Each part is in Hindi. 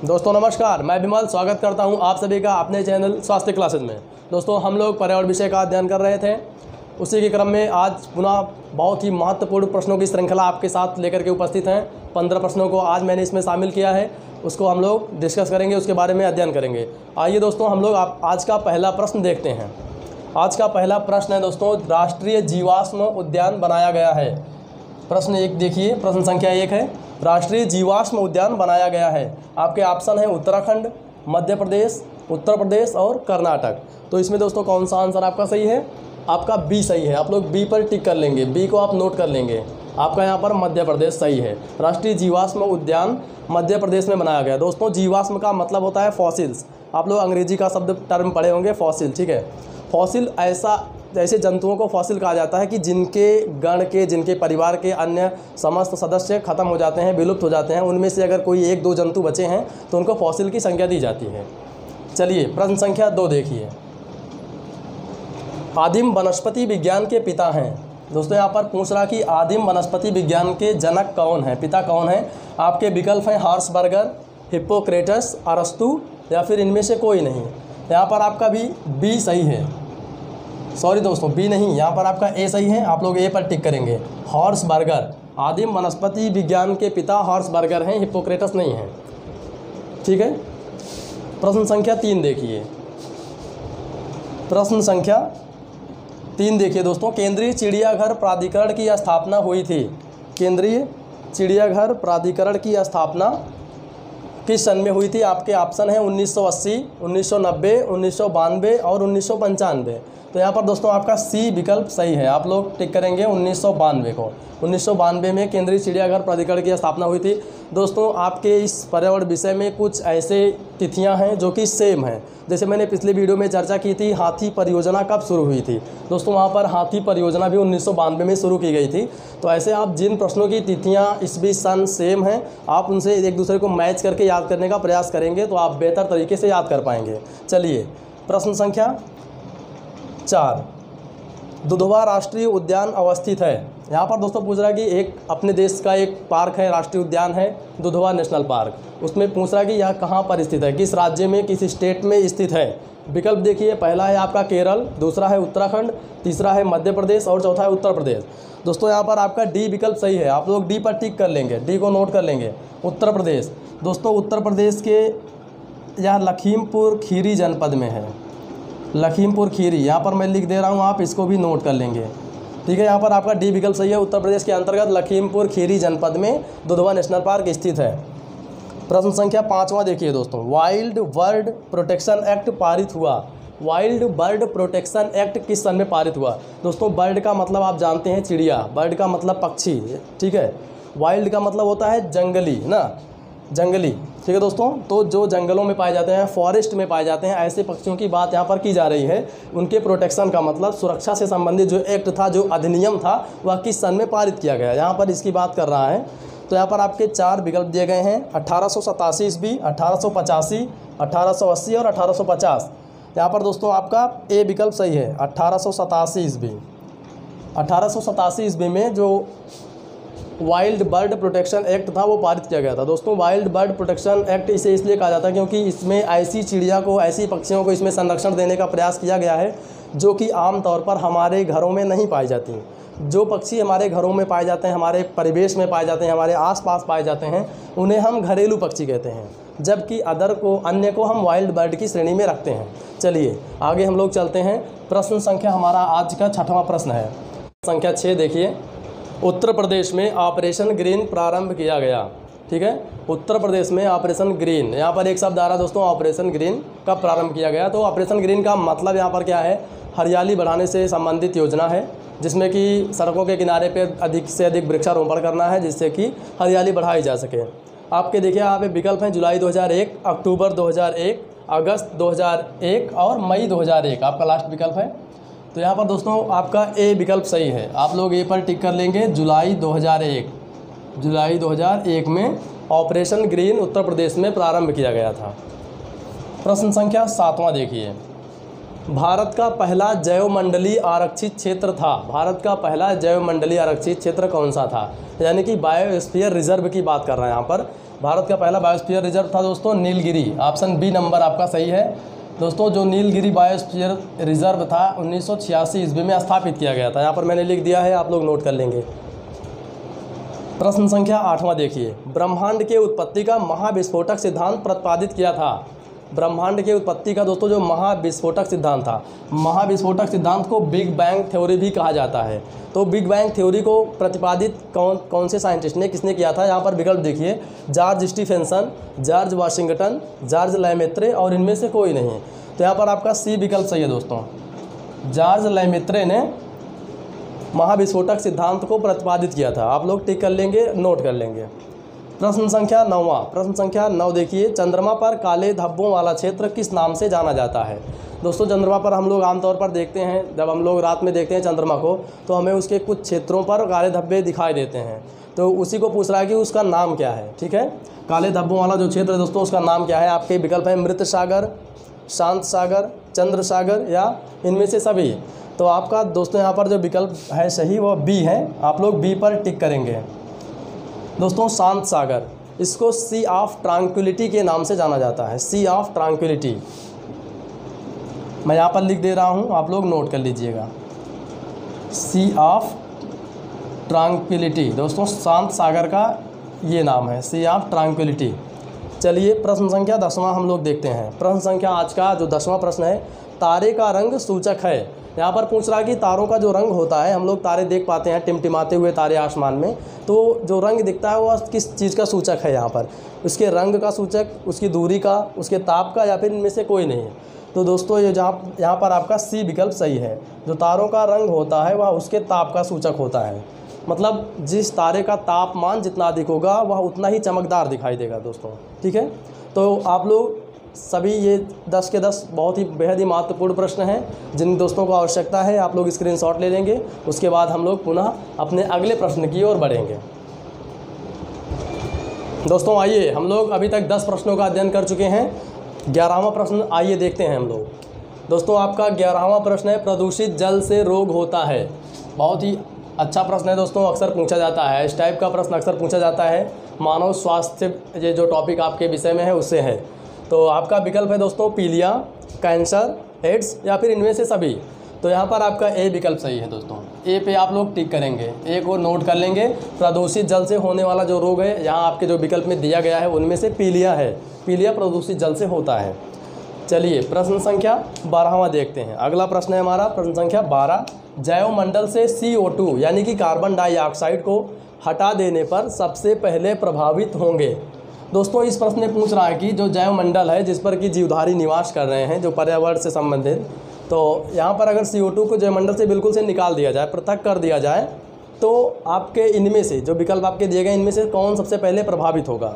दोस्तों नमस्कार, मैं विमल स्वागत करता हूं आप सभी का अपने चैनल स्वास्थ्य क्लासेज में। दोस्तों हम लोग पर्यावरण विषय का अध्ययन कर रहे थे, उसी के क्रम में आज पुनः बहुत ही महत्वपूर्ण प्रश्नों की श्रृंखला आपके साथ लेकर के उपस्थित हैं। 15 प्रश्नों को आज मैंने इसमें शामिल किया है, उसको हम लोग डिस्कस करेंगे, उसके बारे में अध्ययन करेंगे। आइए दोस्तों हम लोग आज का पहला प्रश्न देखते हैं। आज का पहला प्रश्न है दोस्तों, राष्ट्रीय जीवाश्म उद्यान बनाया गया है। प्रश्न 1 देखिए, प्रश्न संख्या 1 है, राष्ट्रीय जीवाश्म उद्यान बनाया गया है। आपके ऑप्शन है उत्तराखंड, मध्य प्रदेश, उत्तर प्रदेश और कर्नाटक। तो इसमें दोस्तों कौन सा आंसर आपका सही है? आपका बी सही है। आप लोग बी पर टिक कर लेंगे, बी को आप नोट कर लेंगे। आपका यहाँ पर मध्य प्रदेश सही है। राष्ट्रीय जीवाश्म उद्यान मध्य प्रदेश में बनाया गया। दोस्तों जीवाश्म का मतलब होता है फॉसिल्स। आप लोग अंग्रेजी का शब्द टर्म पढ़े होंगे, फॉसिल, ठीक है। फॉसिल ऐसे जंतुओं को फॉसिल कहा जाता है कि जिनके गण के, जिनके परिवार के अन्य समस्त सदस्य खत्म हो जाते हैं, विलुप्त हो जाते हैं। उनमें से अगर कोई 1-2 जंतु बचे हैं तो उनको फॉसिल की संज्ञा दी जाती है। चलिए प्रश्न संख्या 2 देखिए, आदिम वनस्पति विज्ञान के पिता हैं। दोस्तों यहाँ पर पूछ रहा कि आदिम वनस्पति विज्ञान के जनक कौन है, पिता कौन है। आपके विकल्प हैं हार्सबर्गर, हिप्पोक्रेटस, अरस्तु या फिर इनमें से कोई नहीं। यहाँ पर आपका भी बी सही है। सॉरी दोस्तों, बी नहीं, यहाँ पर आपका ए सही है। आप लोग ए पर टिक करेंगे। हार्सबर्गर, आदिम वनस्पति विज्ञान के पिता हार्सबर्गर हैं, हिप्पोक्रेटस नहीं है, ठीक है। प्रश्न संख्या 3 देखिए, प्रश्न संख्या 3 देखिए दोस्तों, केंद्रीय चिड़ियाघर प्राधिकरण की स्थापना हुई थी। केंद्रीय चिड़ियाघर प्राधिकरण की स्थापना किस सन में हुई थी? आपके ऑप्शन है 1980, 1990, 1992 और 1995। तो यहाँ पर दोस्तों आपका सी विकल्प सही है। आप लोग टिक करेंगे 1992 को। 1992 में केंद्रीय चिड़ियाघर प्राधिकरण की स्थापना हुई थी। दोस्तों आपके इस पर्यावरण विषय में कुछ ऐसे तिथियां हैं जो कि सेम हैं। जैसे मैंने पिछले वीडियो में चर्चा की थी, हाथी परियोजना कब शुरू हुई थी। दोस्तों वहाँ पर हाथी परियोजना भी 1992 में शुरू की गई थी। तो ऐसे आप जिन प्रश्नों की तिथियाँ इस बीच सन सेम हैं, आप उनसे एक दूसरे को मैच करके याद करने का प्रयास करेंगे तो आप बेहतर तरीके से याद कर पाएंगे। चलिए प्रश्न संख्या 4, दुधवा राष्ट्रीय उद्यान अवस्थित है। यहाँ पर दोस्तों पूछ रहा है कि एक अपने देश का एक पार्क है, राष्ट्रीय उद्यान है दुधवा नेशनल पार्क। उसमें पूछ रहा है कि यह कहाँ पर स्थित है, किस राज्य में, किस स्टेट में स्थित है। विकल्प देखिए, पहला है आपका केरल, दूसरा है उत्तराखंड, तीसरा है मध्य प्रदेश और चौथा है उत्तर प्रदेश। दोस्तों यहाँ पर आपका डी विकल्प सही है। आप लोग डी पर टिक कर लेंगे, डी को नोट कर लेंगे, उत्तर प्रदेश। दोस्तों उत्तर प्रदेश के यह लखीमपुर खीरी जनपद में है, लखीमपुर खीरी। यहाँ पर मैं लिख दे रहा हूँ, आप इसको भी नोट कर लेंगे, ठीक है। यहाँ पर आपका डी विकल्प सही है। उत्तर प्रदेश के अंतर्गत लखीमपुर खीरी जनपद में दुधवा नेशनल पार्क स्थित है। प्रश्न संख्या 5वां देखिए दोस्तों, वाइल्ड बर्ड प्रोटेक्शन एक्ट पारित हुआ। वाइल्ड बर्ड प्रोटेक्शन एक्ट किस सन में पारित हुआ? दोस्तों बर्ड का मतलब आप जानते हैं चिड़िया, बर्ड का मतलब पक्षी, ठीक है। वाइल्ड का मतलब होता है जंगली ना, जंगली, ठीक है दोस्तों। तो जो जंगलों में पाए जाते हैं, फॉरेस्ट में पाए जाते हैं, ऐसे पक्षियों की बात यहाँ पर की जा रही है। उनके प्रोटेक्शन का मतलब सुरक्षा से संबंधित जो एक्ट था, जो अधिनियम था, वह किस सन में पारित किया गया, यहाँ पर इसकी बात कर रहा है। तो यहाँ पर आपके 4 विकल्प दिए गए हैं, 1887 ईस्वी, 1885, 1880 और 1850। यहाँ पर दोस्तों आपका ए विकल्प सही है, 1887 ईस्वी। 1887 ईस्वी में जो वाइल्ड बर्ड प्रोटेक्शन एक्ट था वो पारित किया गया था। दोस्तों वाइल्ड बर्ड प्रोटेक्शन एक्ट इसे इसलिए कहा जाता है क्योंकि इसमें ऐसी चिड़िया को, ऐसी पक्षियों को इसमें संरक्षण देने का प्रयास किया गया है जो कि आमतौर पर हमारे घरों में नहीं पाई जाती। जो पक्षी हमारे घरों में पाए जाते हैं, हमारे परिवेश में पाए जाते हैं, हमारे आसपास पाए जाते हैं, उन्हें हम घरेलू पक्षी कहते हैं, जबकि अन्य को हम वाइल्ड बर्ड की श्रेणी में रखते हैं। चलिए आगे हम लोग चलते हैं। प्रश्न संख्या हमारा आज का 6वां प्रश्न है। संख्या 6 देखिए, उत्तर प्रदेश में ऑपरेशन ग्रीन प्रारंभ किया गया, ठीक है। उत्तर प्रदेश में ऑपरेशन ग्रीन, यहाँ पर एक शब्द आ रहा है दोस्तों, ऑपरेशन ग्रीन कब प्रारंभ किया गया? तो ऑपरेशन ग्रीन का मतलब यहाँ पर क्या है? हरियाली बढ़ाने से संबंधित योजना है, जिसमें कि सड़कों के किनारे पे अधिक से अधिक वृक्षारोपण करना है, जिससे कि हरियाली बढ़ाई जा सके। आपके देखिए यहाँ पे विकल्प हैं जुलाई 2001, अक्टूबर 2001, अगस्त 2001 और मई 2001 आपका लास्ट विकल्प है। तो यहाँ पर दोस्तों आपका ए विकल्प सही है। आप लोग ए पर टिक कर लेंगे, जुलाई 2001। जुलाई 2001 में ऑपरेशन ग्रीन उत्तर प्रदेश में प्रारंभ किया गया था। प्रश्न संख्या 7वां देखिए, भारत का पहला जैवमंडलीय आरक्षित क्षेत्र था। भारत का पहला जैवमंडलीय आरक्षित क्षेत्र कौन सा था? यानी कि बायोस्फीयर रिजर्व की बात कर रहे हैं यहाँ पर। भारत का पहला बायोस्फीयर रिजर्व था दोस्तों नीलगिरी। ऑप्शन बी नंबर आपका सही है दोस्तों। जो नीलगिरी बायोस्फीयर रिजर्व था 1986 ईस्वी में स्थापित किया गया था। यहाँ पर मैंने लिख दिया है, आप लोग नोट कर लेंगे। प्रश्न संख्या 8वां देखिए, ब्रह्मांड के उत्पत्ति का महाविस्फोटक सिद्धांत प्रतिपादित किया था। ब्रह्मांड के उत्पत्ति का दोस्तों जो महाविस्फोटक सिद्धांत था, महाविस्फोटक सिद्धांत को बिग बैंग थ्योरी भी कहा जाता है। तो बिग बैंग थ्योरी को प्रतिपादित कौन से साइंटिस्ट ने, किसने किया था? यहाँ पर विकल्प देखिए, George Stephenson, George Washington, George Lemaitre और इनमें से कोई नहीं। तो यहाँ पर आपका सी विकल्प सही है दोस्तों। जॉर्ज लैमेत्रे ने महाविस्फोटक सिद्धांत को प्रतिपादित किया था। आप लोग टिक कर लेंगे, नोट कर लेंगे। प्रश्न संख्या 9वां, प्रश्न संख्या 9 देखिए, चंद्रमा पर काले धब्बों वाला क्षेत्र किस नाम से जाना जाता है? दोस्तों चंद्रमा पर हम लोग आमतौर पर देखते हैं, जब हम लोग रात में देखते हैं चंद्रमा को, तो हमें उसके कुछ क्षेत्रों पर काले धब्बे दिखाई देते हैं। तो उसी को पूछ रहा है कि उसका नाम क्या है। ठीक है, काले धब्बों वाला जो क्षेत्र है दोस्तों, उसका नाम क्या है? आपके विकल्प है मृत सागर, शांत सागर, चंद्र सागर या इनमें से सभी। तो आपका दोस्तों यहाँ पर जो विकल्प है सही वो बी है। आप लोग बी पर टिक करेंगे दोस्तों। शांत सागर, इसको सी ऑफ ट्रांक्विलिटी के नाम से जाना जाता है, सी ऑफ ट्रांक्विलिटी। मैं यहाँ पर लिख दे रहा हूँ, आप लोग नोट कर लीजिएगा, सी ऑफ ट्रांक्विलिटी। दोस्तों शांत सागर का ये नाम है, सी ऑफ ट्रांक्विलिटी। चलिए प्रश्न संख्या 10वां हम लोग देखते हैं। प्रश्न संख्या आज का जो 10वां प्रश्न है, तारे का रंग सूचक है। यहाँ पर पूछ रहा है कि तारों का जो रंग होता है, हम लोग तारे देख पाते हैं, टिमटिमाते हुए तारे आसमान में, तो जो रंग दिखता है वह किस चीज़ का सूचक है? यहाँ पर उसके रंग का सूचक, उसकी दूरी का, उसके ताप का, या फिर इनमें से कोई नहीं। तो दोस्तों ये यहाँ पर आपका सी विकल्प सही है। जो तारों का रंग होता है वह उसके ताप का सूचक होता है। मतलब जिस तारे का तापमान जितना अधिक होगा वह उतना ही चमकदार दिखाई देगा दोस्तों। ठीक है, तो आप लोग सभी ये 10 के 10 बहुत ही बेहद ही महत्वपूर्ण प्रश्न हैं। जिन दोस्तों को आवश्यकता है आप लोग स्क्रीनशॉट ले लेंगे। उसके बाद हम लोग पुनः अपने अगले प्रश्न की ओर बढ़ेंगे। दोस्तों आइए, हम लोग अभी तक 10 प्रश्नों का अध्ययन कर चुके हैं। 11वां प्रश्न आइए देखते हैं हम लोग। दोस्तों आपका 11वां प्रश्न है, प्रदूषित जल से रोग होता है। बहुत ही अच्छा प्रश्न है दोस्तों, अक्सर पूछा जाता है। इस टाइप का प्रश्न अक्सर पूछा जाता है। मानव स्वास्थ्य ये जो टॉपिक आपके विषय में है उससे है। तो आपका विकल्प है दोस्तों पीलिया, कैंसर, एड्स या फिर इनमें से सभी। तो यहाँ पर आपका ए विकल्प सही है दोस्तों। ए पे आप लोग टिक करेंगे, ए को नोट कर लेंगे। प्रदूषित जल से होने वाला जो रोग है, यहाँ आपके जो विकल्प में दिया गया है उनमें से पीलिया है। पीलिया प्रदूषित जल से होता है। चलिए प्रश्न संख्या 12वां देखते हैं। अगला प्रश्न है हमारा प्रश्न संख्या 12, जैवमंडल से CO2 यानी कि कार्बन डाइऑक्साइड को हटा देने पर सबसे पहले प्रभावित होंगे। दोस्तों इस प्रश्न में पूछ रहा है कि जो जैवमंडल है जिस पर कि जीवधारी निवास कर रहे हैं, जो पर्यावरण से संबंधित, तो यहाँ पर अगर CO2 को जैवमंडल से बिल्कुल से निकाल दिया जाए, पृथक कर दिया जाए, तो आपके इनमें से जो विकल्प आपके दिए गए इनमें से कौन सबसे पहले प्रभावित होगा?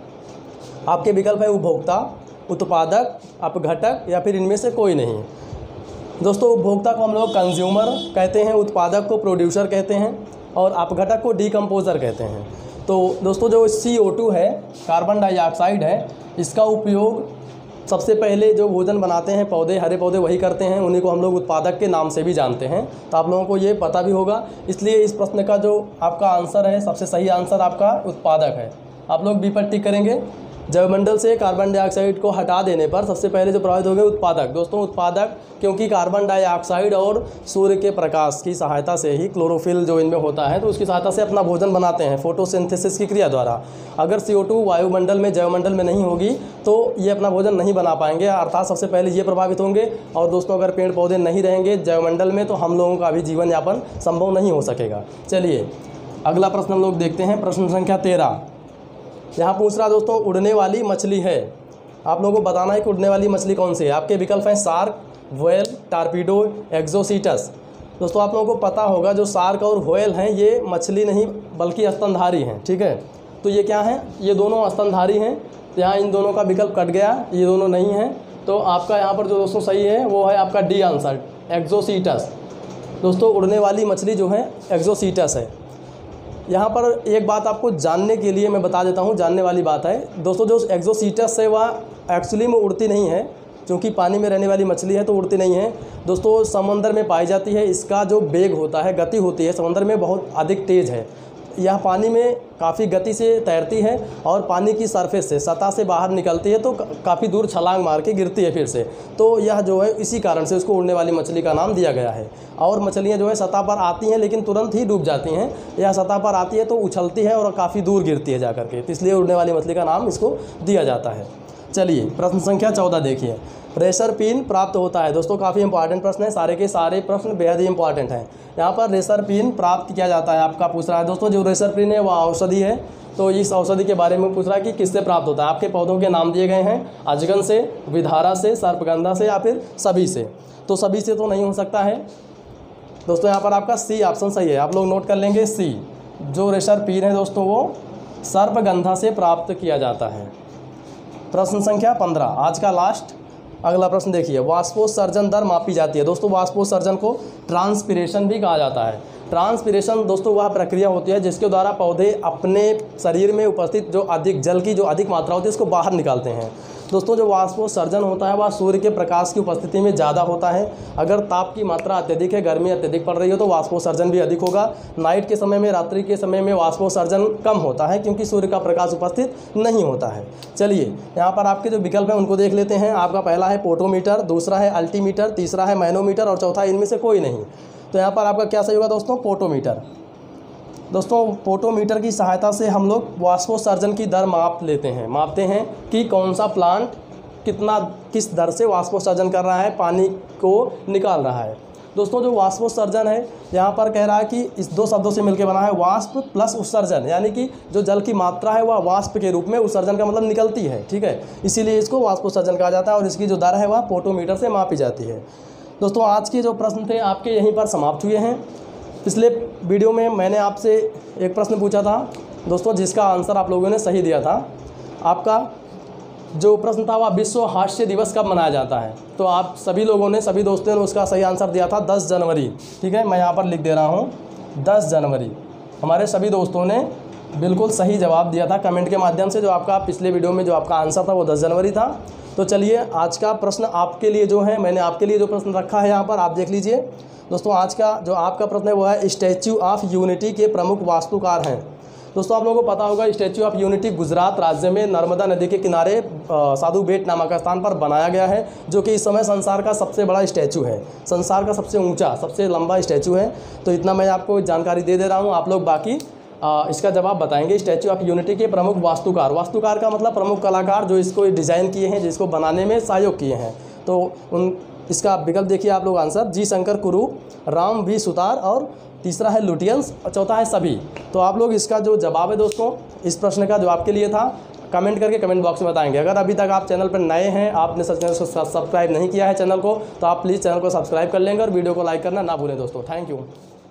आपके विकल्प है उपभोक्ता, उत्पादक, अपघटक या फिर इनमें से कोई नहीं। दोस्तों उपभोक्ता को हम लोग कंज्यूमर कहते हैं, उत्पादक को प्रोड्यूसर कहते हैं और अपघटक को डिकम्पोजर कहते हैं। तो दोस्तों जो CO2 है, कार्बन डाइऑक्साइड है, इसका उपयोग सबसे पहले जो भोजन बनाते हैं पौधे, हरे पौधे वही करते हैं, उन्हीं को हम लोग उत्पादक के नाम से भी जानते हैं। तो आप लोगों को ये पता भी होगा। इसलिए इस प्रश्न का जो आपका आंसर है, सबसे सही आंसर आपका उत्पादक है। आप लोग बी पर टिक करेंगे। जैवमंडल से कार्बन डाइऑक्साइड को हटा देने पर सबसे पहले जो प्रभावित होंगे उत्पादक। दोस्तों उत्पादक क्योंकि कार्बन डाइऑक्साइड और सूर्य के प्रकाश की सहायता से ही, क्लोरोफिल जो इनमें होता है, तो उसकी सहायता से अपना भोजन बनाते हैं फोटोसिंथेसिस की क्रिया द्वारा। अगर CO2 वायुमंडल में, जैवमंडल में नहीं होगी तो ये अपना भोजन नहीं बना पाएंगे, अर्थात सबसे पहले ये प्रभावित होंगे। और दोस्तों अगर पेड़ पौधे नहीं रहेंगे जैवमंडल में तो हम लोगों का भी जीवन यापन संभव नहीं हो सकेगा। चलिए अगला प्रश्न हम लोग देखते हैं। प्रश्न संख्या 13, यहाँ पूछ रहा दोस्तों उड़ने वाली मछली है। आप लोगों को बताना है कि उड़ने वाली मछली कौन सी है। आपके विकल्प हैं शार्क, व्हेल, टारपीडो, एक्सोसीटस। दोस्तों आप लोगों को पता होगा जो शार्क और व्हेल हैं ये मछली नहीं बल्कि स्तनधारी हैं। ठीक है, तो ये क्या हैं? ये दोनों स्तनधारी हैं। यहाँ इन दोनों का विकल्प कट गया, ये दोनों नहीं हैं। तो आपका यहाँ पर जो दोस्तों सही है वो है आपका डी आंसर, एक्सोसीटस। दोस्तों उड़ने वाली मछली जो है एक्सोसीटस है। यहाँ पर एक बात आपको जानने के लिए मैं बता देता हूँ, जानने वाली बात है दोस्तों। जो एक्सोसीटस है वह एक्चुअली में उड़ती नहीं है, क्योंकि पानी में रहने वाली मछली है तो उड़ती नहीं है दोस्तों, समंदर में पाई जाती है। इसका जो वेग होता है, गति होती है समंदर में बहुत अधिक तेज़ है। यह पानी में काफ़ी गति से तैरती है और पानी की सरफेस से, सतह से बाहर निकलती है तो काफ़ी दूर छलांग मार के गिरती है फिर से। तो यह जो है इसी कारण से उसको उड़ने वाली मछली का नाम दिया गया है। और मछलियाँ जो है सतह पर आती हैं लेकिन तुरंत ही डूब जाती हैं। यह सतह पर आती है तो उछलती है और काफ़ी दूर गिरती है जा करके, तो इसलिए उड़ने वाली मछली का नाम इसको दिया जाता है। चलिए प्रश्न संख्या 14 देखिए, रेशर पिन प्राप्त होता है। दोस्तों काफ़ी इंपॉर्टेंट प्रश्न है, सारे के सारे प्रश्न बेहद ही इंपॉर्टेंट हैं। यहाँ पर रेशर पिन प्राप्त किया जाता है, आपका पूछ रहा है दोस्तों। जो रेशर पिन है वह औषधि है, तो इस औषधि के बारे में पूछ रहा है कि किससे प्राप्त होता है। आपके पौधों के नाम दिए गए हैं, अजगन से, विधारा से, सर्पगंधा से या फिर सभी से। तो सभी से तो नहीं हो सकता है दोस्तों, यहाँ पर आपका सी ऑप्शन सही है, आप लोग नोट कर लेंगे सी। जो रेशर पिन है दोस्तों वो सर्पगंधा से प्राप्त किया जाता है। प्रश्न संख्या 15 आज का लास्ट अगला प्रश्न देखिए, वाष्पोत्सर्जन दर मापी जाती है। दोस्तों वाष्पोत्सर्जन को ट्रांसपिरेशन भी कहा जाता है। ट्रांसपिरेशन दोस्तों वह प्रक्रिया होती है जिसके द्वारा पौधे अपने शरीर में उपस्थित जो अधिक जल की जो अधिक मात्रा होती है उसको बाहर निकालते हैं। दोस्तों जो वाष्पोत्सर्जन होता है वह सूर्य के प्रकाश की उपस्थिति में ज़्यादा होता है। अगर ताप की मात्रा अत्यधिक है, गर्मी अत्यधिक पड़ रही हो तो वाष्पोत्सर्जन भी अधिक होगा। नाइट के समय में, रात्रि के समय में वाष्पोत्सर्जन कम होता है क्योंकि सूर्य का प्रकाश उपस्थित नहीं होता है। चलिए यहाँ पर आपके जो विकल्प हैं उनको देख लेते हैं। आपका पहला है पोटोमीटर, दूसरा है अल्टीमीटर, तीसरा है मैनोमीटर और चौथा इनमें से कोई नहीं। तो यहाँ पर आपका क्या सही होगा दोस्तों, पोटोमीटर। दोस्तों पोटोमीटर की सहायता से हम लोग वाष्पोत्सर्जन की दर मापते हैं कि कौन सा प्लांट किस दर से वाष्पोत्सर्जन कर रहा है, पानी को निकाल रहा है। दोस्तों जो वाष्पोत्सर्जन है यहाँ पर कह रहा है कि इस दो शब्दों से मिलकर बना है, वाष्प प्लस उत्सर्जन, यानी कि जो जल की मात्रा है वह वाष्प के रूप में, उत्सर्जन का मतलब निकलती है, ठीक है, इसीलिए इसको वाष्पोत्सर्जन कहा जाता है और इसकी जो दर है वह पोटोमीटर से मापी जाती है। दोस्तों आज के जो प्रश्न थे आपके यहीं पर समाप्त हुए हैं। पिछले वीडियो में मैंने आपसे एक प्रश्न पूछा था दोस्तों जिसका आंसर आप लोगों ने सही दिया था। आपका जो प्रश्न था वह विश्व हास्य दिवस कब मनाया जाता है, तो आप सभी लोगों ने, सभी दोस्तों ने उसका सही आंसर दिया था 10 जनवरी। ठीक है, मैं यहाँ पर लिख दे रहा हूँ 10 जनवरी। हमारे सभी दोस्तों ने बिल्कुल सही जवाब दिया था कमेंट के माध्यम से। जो आपका पिछले वीडियो में जो आपका आंसर था वो 10 जनवरी था। तो चलिए आज का प्रश्न आपके लिए जो है, मैंने आपके लिए जो प्रश्न रखा है यहाँ पर आप देख लीजिए। दोस्तों आज का जो आपका प्रश्न है वो है, स्टैच्यू ऑफ यूनिटी के प्रमुख वास्तुकार हैं। दोस्तों आप लोगों को पता होगा स्टैच्यू ऑफ यूनिटी गुजरात राज्य में नर्मदा नदी के किनारे साधु बेट नामक स्थान पर बनाया गया है, जो कि इस समय संसार का सबसे बड़ा स्टैचू है, संसार का सबसे ऊंचा, सबसे लंबा स्टैचू है। तो इतना मैं आपको जानकारी दे दे रहा हूँ, आप लोग बाकी इसका जवाब बताएंगे। स्टैच्यू ऑफ यूनिटी के प्रमुख वास्तुकार, वास्तुकार का मतलब प्रमुख कलाकार जो इसको डिज़ाइन किए हैं, जिसको बनाने में सहयोग किए हैं। तो इसका विकल्प देखिए आप लोग आंसर, जी शंकर कुरूप, राम वी सुतार और तीसरा है लुटियंस और चौथा है सभी। तो आप लोग इसका जो जवाब है दोस्तों इस प्रश्न का जो आपके लिए था कमेंट करके कमेंट बॉक्स में बताएंगे। अगर अभी तक आप चैनल पर नए हैं, आपने चैनल को सब्सक्राइब नहीं किया है चैनल को, तो आप प्लीज़ चैनल को सब्सक्राइब कर लेंगे और वीडियो को लाइक करना ना भूलें दोस्तों। Thank you.